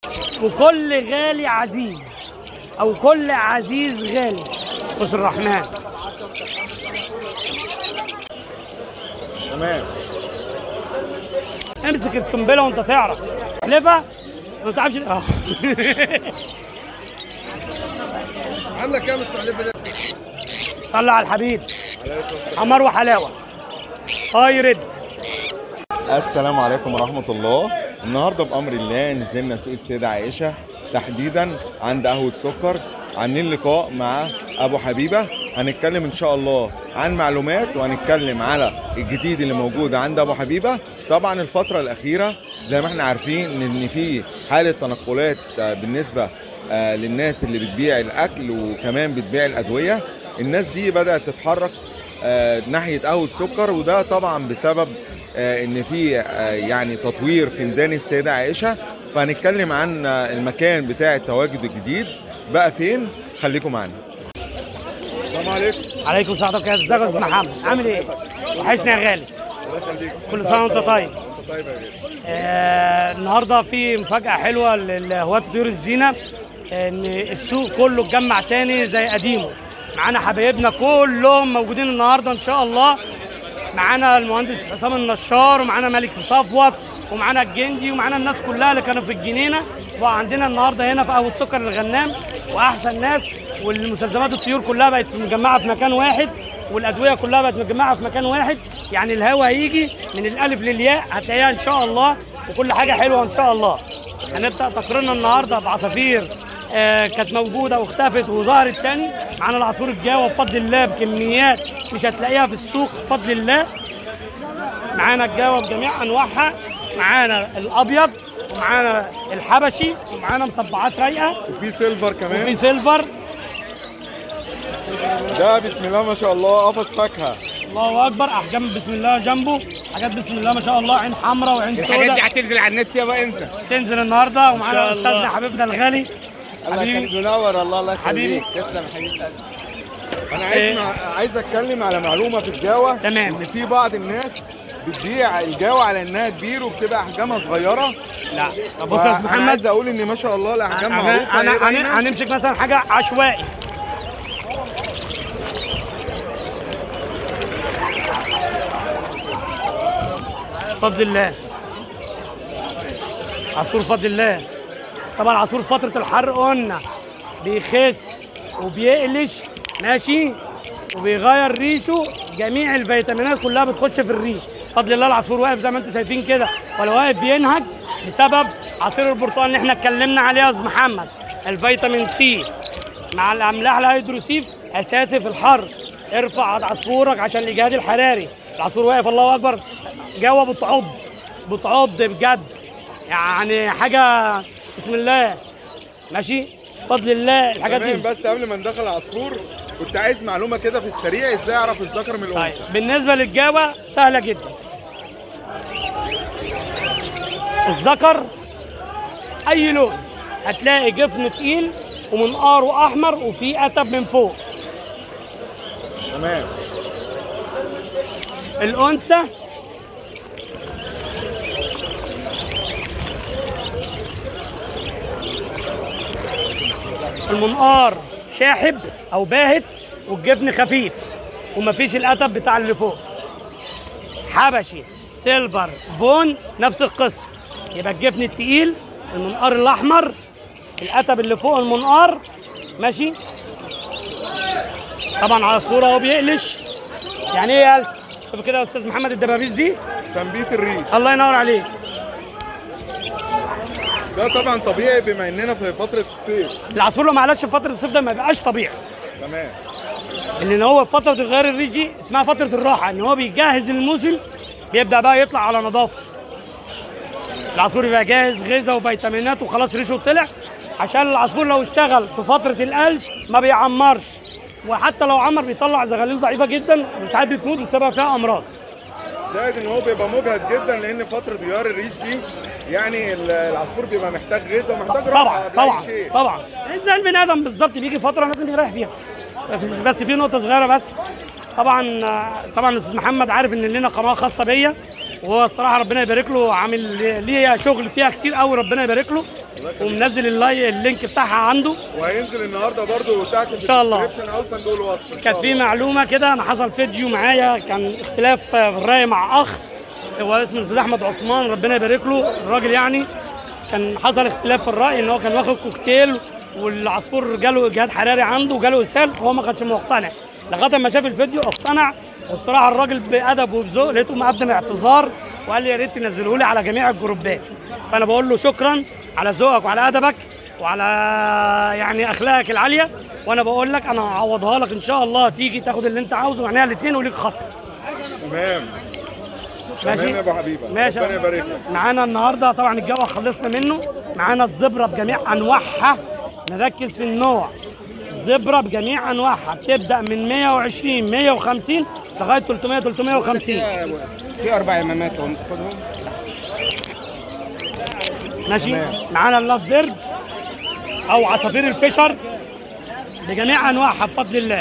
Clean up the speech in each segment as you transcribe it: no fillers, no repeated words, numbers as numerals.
وكل غالي عزيز، او كل عزيز غالي. بص الرحمن. تمام. امسك السنبله وانت تعرف تحلفها ما تعرفش. عامله كام مستحلفه ده؟ صلى على الحبيب. حمار وحلاوه. رد. السلام عليكم ورحمه الله. النهارده بامر الله نزلنا سوق السيده عائشه، تحديدا عند قهوه سكر. عاملين لقاء مع ابو حبيبه، هنتكلم ان شاء الله عن معلومات وهنتكلم على الجديد اللي موجود عند ابو حبيبه. طبعا الفتره الاخيره زي ما احنا عارفين ان في حاله تنقلات بالنسبه للناس اللي بتبيع الاكل وكمان بتبيع الادويه. الناس دي بدات تتحرك ناحيه قهوه سكر، وده طبعا بسبب ان في يعني تطوير في ميدان السيده عائشه. فهنتكلم عن المكان بتاع التواجد الجديد بقى فين. خليكم معانا. السلام عليكم. عليكم السلام ورحمه الله. ازيك يا استاذ محمد؟ عامل ايه؟ وحشني يا غالي. الله يخليك. كل سنه وانت طيب. انت طيب يا غالي. النهارده في مفاجاه حلوه لهواة طيور الزينه، ان السوق كله اتجمع تاني زي قديمه. معانا حبايبنا كلهم موجودين النهارده ان شاء الله. معانا المهندس حسام النشار، ومعانا ملك صفوت، ومعانا الجندي، ومعانا الناس كلها اللي كانوا في الجنينه. وعندنا النهارده هنا في قهوه سكر الغنام واحسن ناس، والمستلزمات الطيور كلها بقت مجمعه في مكان واحد، والادويه كلها بقت مجمعه في مكان واحد. يعني الهوا هيجي من الالف للياء هتلاقيها ان شاء الله، وكل حاجه حلوه ان شاء الله. هنبدا تقريرنا النهارده بعصافير كانت موجوده واختفت وظهرت تاني. معانا العصفور الجاوه بفضل الله بكميات مش هتلاقيها في السوق بفضل الله. معانا الجاوه بجميع انواعها، معانا الابيض، ومعانا الحبشي، ومعانا مصبعات رايقه، وفي سيلفر كمان. وفي سيلفر. ده بسم الله ما شاء الله قفص فاكهه. الله اكبر. احجام بسم الله جنبه، حاجات بسم الله ما شاء الله، عين حمراء وعين سوداء. الحاجات دي هتنزل على النت يابا امتى؟ تنزل النهارده. ومعانا استاذنا حبيبنا الغالي. الله يخليك. منور. الله يخليك. تسلم حبيبي. انا عايز اتكلم على معلومه في الجاوه. تمام. ان في بعض الناس بتبيع الجاوه على انها كبير وبتبقى احجامها صغيره. لا بص يا استاذ محمد، عايز اقول ان ما شاء الله الاحجام معروفه. انا هنمسك مثلا حاجه عشوائي. بفضل الله عصفور بفضل الله. طبعا عصفور فتره الحر قلنا بيخس وبيقلش ماشي، وبيغير ريشه. جميع الفيتامينات كلها بتخش في الريش بفضل الله. العصفور واقف زي ما انتم شايفين كده، ولا واقف بينهج بسبب عصير البرتقال اللي احنا اتكلمنا عليه يا استاذ محمد. الفيتامين سي مع الاملاح الهيدروسيف اساسي في الحر. ارفع عصفورك عشان الاجهاد الحراري. العصفور واقف الله اكبر، جوه بتعض بجد، يعني حاجه بسم الله ماشي بفضل الله. الحاجات دي بس قبل ما ندخل العصفور كنت عايز معلومه كده في السريع، ازاي اعرف الذكر من الانثى؟ طيب بالنسبه للجاوه سهله جدا. الذكر اي لون هتلاقي جفن تقيل ومنقاره احمر وفيه اتب من فوق. تمام. الانثى المنقار شاحب او باهت والجبن خفيف ومفيش الاتب بتاع اللي فوق. حبشي سيلفر فون نفس القصه. يبقى الجبن التقيل، المنقار الاحمر، الاتب اللي فوق المنقار ماشي. طبعا عصفور اهو بيقلش. يعني ايه يا شوف كده يا استاذ محمد الدبابيس دي تنبيت الريش. الله ينور عليك. ده طبعا طبيعي بما اننا في فتره الصيف. العصفور لو ما علقش في فتره الصيف ده ما بيبقاش طبيعي. تمام. ان هو في فتره الغير الريش دي اسمها فتره الراحه، ان هو بيجهز الموسم، بيبدا بقى يطلع على نظافه. العصفور يبقى جاهز غذاء وفيتامينات وخلاص ريشه طلع، عشان العصفور لو اشتغل في فتره القلش ما بيعمرش، وحتى لو عمر بيطلع زغاليل ضعيفه جدا وساعات بتموت بسبب فيها امراض. زائد ان هو بيبقى مجهد جدا، لان فتره غيار الريش دي يعني العصفور بيبقى محتاج غذاء ومحتاج راحه. طبعا زي البني ادم بالظبط، بيجي فتره لازم يريح فيها. بس في نقطه صغيره بس، طبعا الاستاذ محمد عارف ان لنا قناه خاصه بيا وهو الصراحه ربنا يبارك له، عامل ليه شغل فيها كتير قوي، ربنا يبارك له، ومنزل اللينك بتاعها عنده، وهينزل النهارده برضه تحت ان شاء الله. او صندوق الوصف. كانت في معلومه كده، انا حصل فيديو معايا كان اختلاف في الراي مع اخ هو اسمه الاستاذ احمد عثمان، ربنا يبارك له الراجل، يعني كان حصل اختلاف في الراي ان هو كان واخد كوكتيل والعصفور جاله اجهاد حراري عنده وجاله اسهال، وهو ما كانش مقتنع لغايه ما شاف الفيديو اقتنع. وبصراحه الراجل بادب وبذوق لقيته مقدم اعتذار وقال لي يا ريت تنزله لي على جميع الجروبات. فانا بقول له شكرا على ذوقك وعلى ادبك وعلى يعني اخلاقك العاليه، وانا بقول لك انا هعوضها لك ان شاء الله، تيجي تاخد اللي انت عاوزه معناها الاثنين وليك خصم. تمام. ماشي تمام يا ابو حبيبه، ماشي. ربنا يبارك لك. معانا النهارده طبعا الجو خلصنا منه، معانا الزبره بجميع انواعها، نركز في النوع. زبره بجميع انواعها بتبدا من 120 150 لغايه 300 350. في 4 يمامات خدهم. ماشي. معانا اللاف بيرد او عصافير الفيشر بجميع انواعها بفضل الله.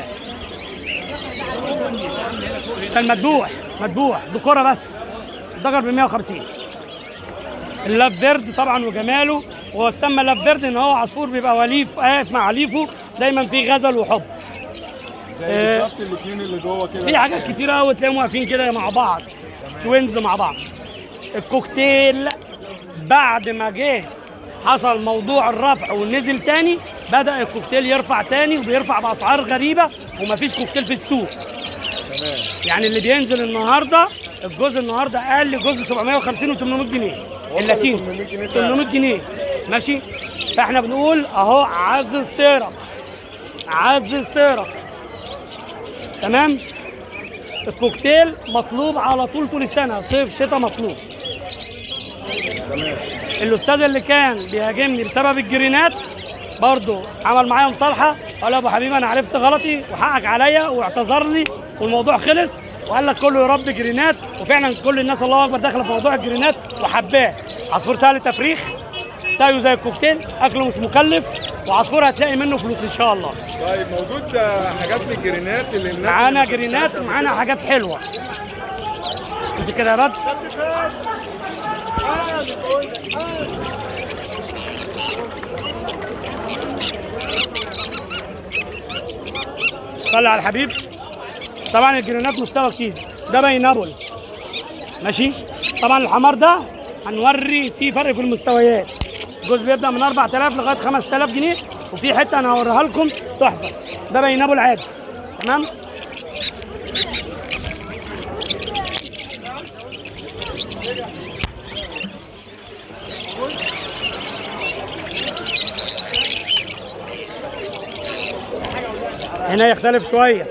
كان مدبوح دكوره بس الدجر ب 150. اللاف بيرد طبعا وجماله، وهو اتسمى لاف بيرد ان هو عصفور بيبقى وليف واقف مع ليفه دايما في غزل وحب. زي بالظبط الاثنين اللي جوه كده. في حاجات كتيره قوي تلاقيهم واقفين كده مع بعض، توينز مع بعض. الكوكتيل بعد ما جه حصل موضوع الرفع ونزل تاني، بدأ الكوكتيل يرفع تاني وبيرفع بأسعار غريبة ومفيش كوكتيل في السوق. تمام. يعني اللي بينزل النهارده الجزء النهارده اقل جزء 750 و800 جنيه اللاتيني 800 جنيه. ماشي. فاحنا بنقول اهو عز استيرة تمام. الكوكتيل مطلوب على طول السنه، صيف شتاء مطلوب. تمام. الاستاذ اللي كان بيهاجمني بسبب الجرينات برضه عمل معايا مصالحه، قال يا ابو حبيبي انا عرفت غلطي وحقك عليا، واعتذر لي والموضوع خلص، وقال لك كله يربي جرينات. وفعلا كل الناس الله اكبر داخله في موضوع الجرينات وحباه. عصفور سهل التفريخ زيه زي الكوكتيل، اكله مش مكلف، وعصفور هتلاقي منه فلوس ان شاء الله. طيب موجود حاجات للجرينات اللي الناس معانا جرينات ومعانا حاجات حلوه. بس كده يا رد. صلي على الحبيب. طبعا الجرينات مستوى كتير، ده باينابل ماشي. طبعا الحمار ده هنوري فيه فرق في المستويات، الجزء بيبدا من 4000 لغايه 5000 جنيه، وفي حته انا هوريها لكم تحفه. ده باينابل عادي تمام. هنا يختلف شويه.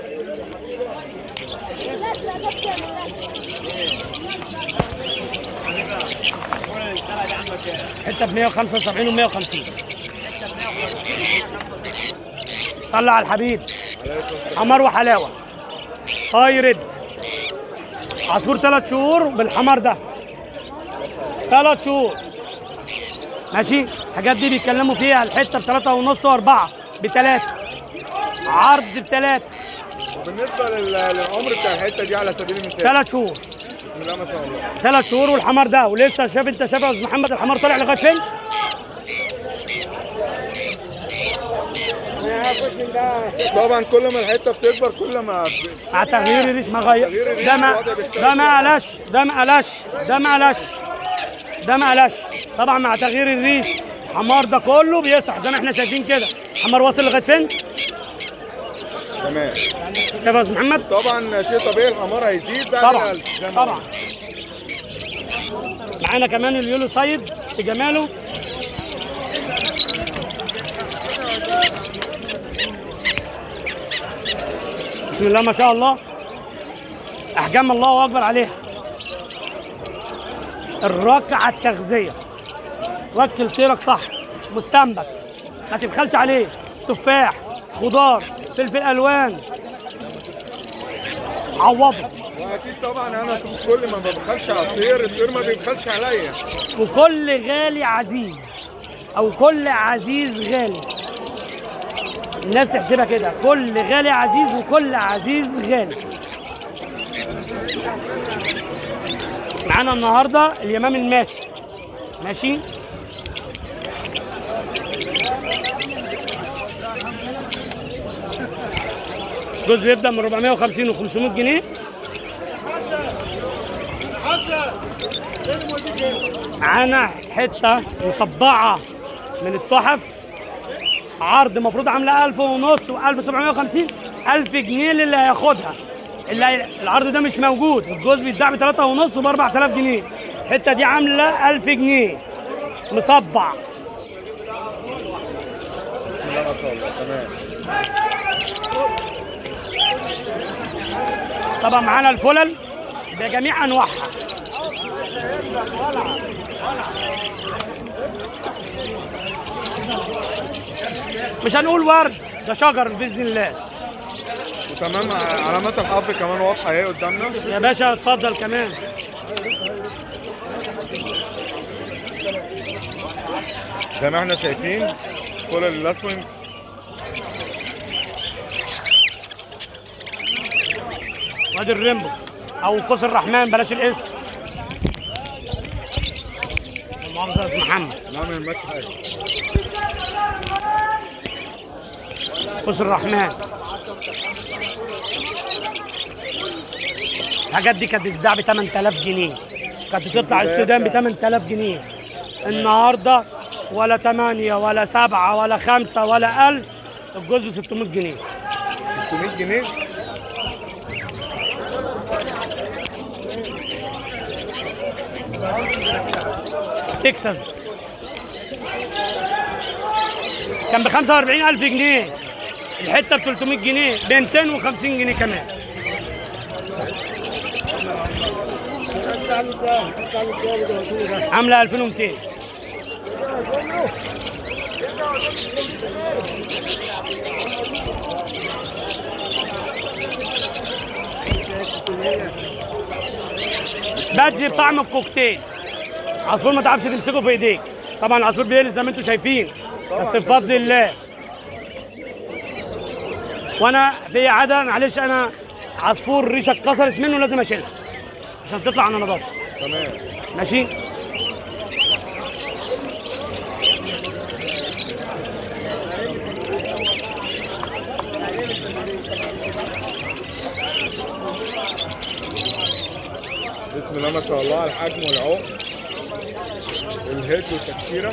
حته ب 175 و 150. صلى على الحبيب. حمار وحلاوه هاي ريد، عصفور 3 شهور بالحمار ده، 3 شهور ماشي. الحاجات دي بيتكلموا فيها الحته ب 3.5 و4 ب3، عرض ب3. وبالنسبه للعمر بتاع الحته دي على سبيل المثال 3 شهور. بسم الله ما شاء الله. 3 شهور والحمار ده، ولسه انت شايف يا استاذ محمد الحمار طالع لغايه فين؟ طبعا كل ما الحته بتكبر كل ما مع تغيير الريش ما غير. ده ما قلش. طبعا مع تغيير الريش الحمار ده كله بيسرح زي ما احنا شايفين كده. الحمار واصل لغايه فين؟ تمام. شايف يا استاذ محمد؟ طبعا شيء طبيعي الحمار هيزيد بعد طبعا طبعا. معانا كمان اليولو سايد بجماله. بسم الله ما شاء الله، احجام الله اكبر عليها. الرك على التغذيه، وكل طيرك صح، مستنبت ما تبخلش عليه. تفاح، خضار، فلفل الوان، عوضه. واكيد طبعا انا كل ما ببخلش على الطير ما بيبخلش عليا. وكل غالي عزيز او كل عزيز غالي، الناس تحسبها كده، كل غالي عزيز وكل عزيز غالي. معانا النهارده اليمام الماسي. ماشي. جزء بيبدا من 450 و 500 جنيه. معانا حته مصبعه من التحف، عرض المفروض عامله 1000 ونص و1750، 1000 جنيه للي هياخدها. العرض ده مش موجود، الجزء بيتباع ب 3 ونص وب 4000 جنيه. الحته دي عامله 1000 جنيه مصبع. تمام. طبعا معانا الفلل بجميع انواعها. مش هنقول ورد، ده شجر باذن الله. وتمام. علامات الحرب كمان واضحه اهي قدامنا يا باشا اتفضل كمان. زي ما احنا شايفين كل الاسود. وادي الريمبو او قوس الرحمن، بلاش الاسم. المؤاخذة يا استاذ محمد. نعمل الماتش حاجه. قوس الرحمن. الحاجات دي كانت بتتباع ب 8000 جنيه، كانت بتطلع السودان ب 8000 جنيه. النهارده ولا 8 ولا 7 ولا 5 ولا 1000، الجوز ب 600 جنيه. 600 جنيه. تكساس كان ب 45000 جنيه، الحته ب 300 جنيه، ب 250 جنيه كمان. عامله 2200. بادجي بطعم الكوكتيل. عصفور ما تعرفش تمسكه في ايديك، طبعا العصفور بيقلب زي ما انتم شايفين، بس بفضل الله. وانا في عاده، معلش، انا عصفور الريشه اتكسرت منه لازم اشيلها عشان تطلع على نظافه. تمام. ماشي. بسم الله ما شاء الله على الحجم والعمق والهيد والتكسيره.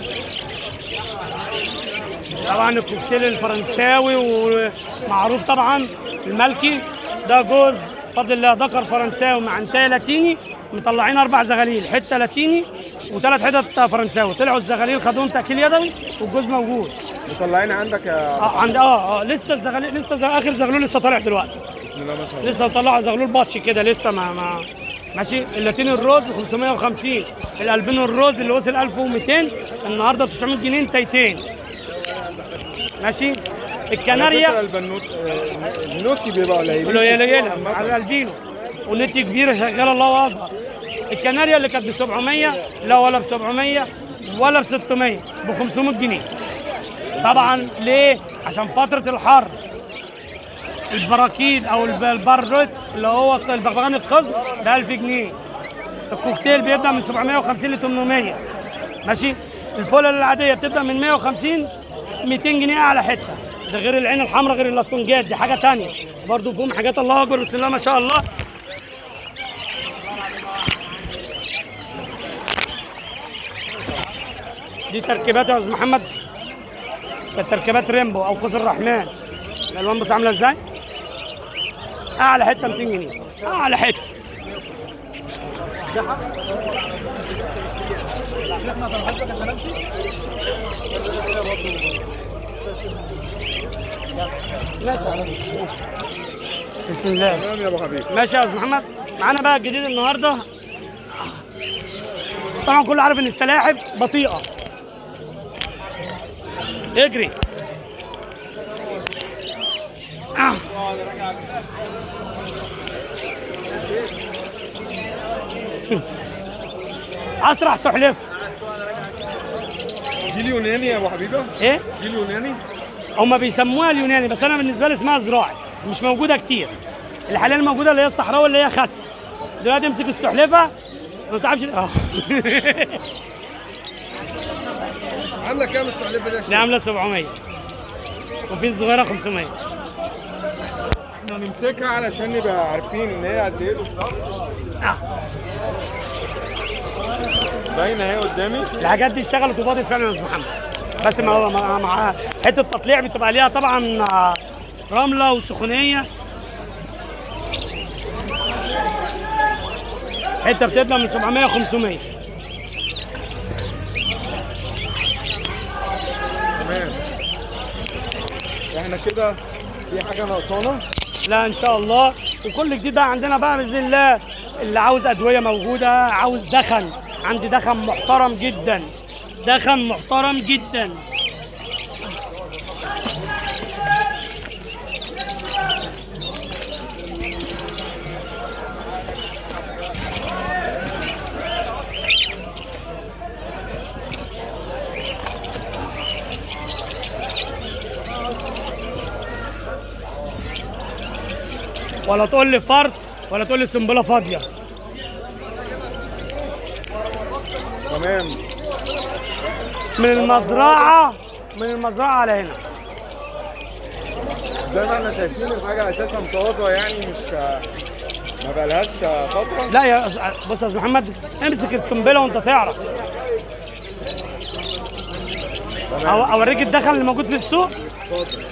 طبعا الكوكتيل الفرنساوي ومعروف طبعا الملكي ده جوز بفضل الله ذكر فرنساوي مع انتايه لاتيني، مطلعين 4 زغاليل، حته لاتيني و3 حتت فرنساوي. طلعوا الزغاليل خدوهم تاكيل يدوي والجوز موجود. مطلعين عندك يا عند لسه الزغاليل، لسه اخر زغلول لسه طالع دلوقتي. بسم الله ما شاء الله. لسه طلعوا زغلول باتشي كده لسه ما ماشي. اللاتيني الروز ب 550، الالبينو الروز اللي وصل 1200 النهارده ب 900 جنيه انتيتين. ماشي. الكناريا النوتي بيبقى قليلين قليله على الالبينو، والنتي كبيره شغاله الله اكبر. الكناريا اللي كانت ب 700 لا ولا ب 700 ولا ب 600، ب 500 جنيه. طبعا ليه؟ عشان فتره الحر. البراكيد او الباروت اللي هو البغبغان القزم ب 1000 جنيه. الكوكتيل بيبدا من 750 ل 800. ماشي. الفوله العاديه بتبدا من 150 200 جنيه اعلى حته، ده غير العين الحمراء، غير اللاسونجات، دي حاجه ثانيه برضه فيهم حاجات الله اكبر بسم الله ما شاء الله. دي تركيبات يا استاذ محمد، تركيبات ريمبو او قوس الرحمن. الالوان بص عامله ازاي؟ اعلى حته 200 جنيه، اعلى حته. بسم الله. تمام يا ابو حبيب. ماشي يا استاذ محمد. معانا بقى الجديد النهارده. طبعا كله عارف ان السلاحف بطيئه. اجري. اسرع سحلفه. دي اليوناني يا ابو حبيبه؟ ايه؟ دي اليوناني؟ هما بيسموها اليوناني، بس انا بالنسبه لي اسمها زراعي، مش موجوده كتير. الحاليا الموجوده اللي هي الصحراوي اللي هي خاسه. دلوقتي امسك السحلفه ما تعرفش عامله كام السحلفه دي؟ دي عامله 700 وفي الصغيره 500. احنا نمسكها علشان نبقى عارفين ان هي قد ايه بالظبط. باينه اهي قدامي. الحاجات دي اشتغلت وفاضت فعلا يا استاذ محمد، بس مع حته التطليع بتبقى ليها طبعا رمله وسخونيه. حته بتطلع من 700 500. تمام. احنا كده في حاجه ناقصانا؟ لا ان شاء الله. وكل جديد بقى عندنا بقى باذن الله. اللي عاوز ادويه موجوده، عاوز دخن عندي دخن محترم جدا، دخن محترم جدا. ولا تقول لي فرد ولا تقول لي سنبله فاضيه. تمام. من المزرعه على هنا. زي ما احنا شايفين الحاجه اساسا طازه، يعني مش ما بقالهاش فتره. لا يا بص يا استاذ محمد، امسك السنبله وانت تعرف. اوريك الدخن اللي موجود في السوق. اتفضل.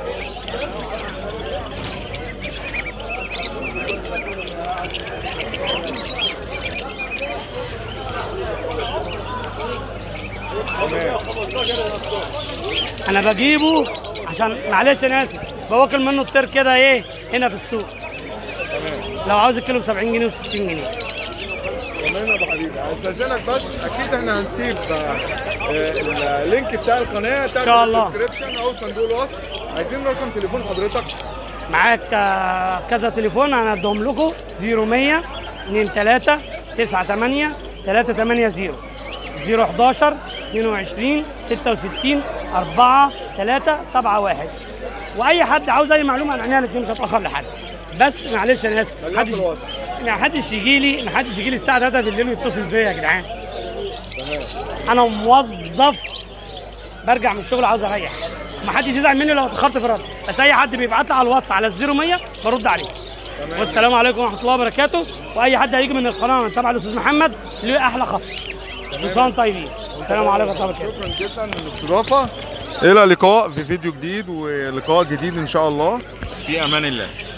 انا بجيبه عشان معلش انا اسف بواكل منه الطير كده ايه هنا في السوق. تمام. لو عاوز الكيلو ب 70 جنيه و60 جنيه. تمام يا ابو حبيبي، هستاذنك بس اكيد احنا هنسيب اللينك بتاع القناه تحت شاء الله. الديسكربشن او صندوق الوصف. عايزين رقم تليفون حضرتك؟ معاك كذا تليفون انا هديهم لكم. 0100 23 98 380 011 22 66 4 3 7 1. واي حد عاوز اي معلومه عن عينيها الاثنين مش هتاخر لحد. بس معلش انا اسف محدش يجي لي الساعه 3 بالليل ويتصل بيا يا جدعان. تمام. انا موظف برجع من الشغل عاوز اريح. محدش يزعل مني لو اتاخرت في الرد، بس اي حد بيبعت لي على الواتس على 0100 برد عليه. تمام. والسلام عليكم ورحمه الله وبركاته. واي حد هيجي من القناه من تبع الاستاذ محمد له احلى خصم. كل سنه طيبين. السلام عليكم ورحمه الله وبركاته. شكرا جدا للاستضافه. الى اللقاء في فيديو جديد ولقاء جديد ان شاء الله. في امان الله.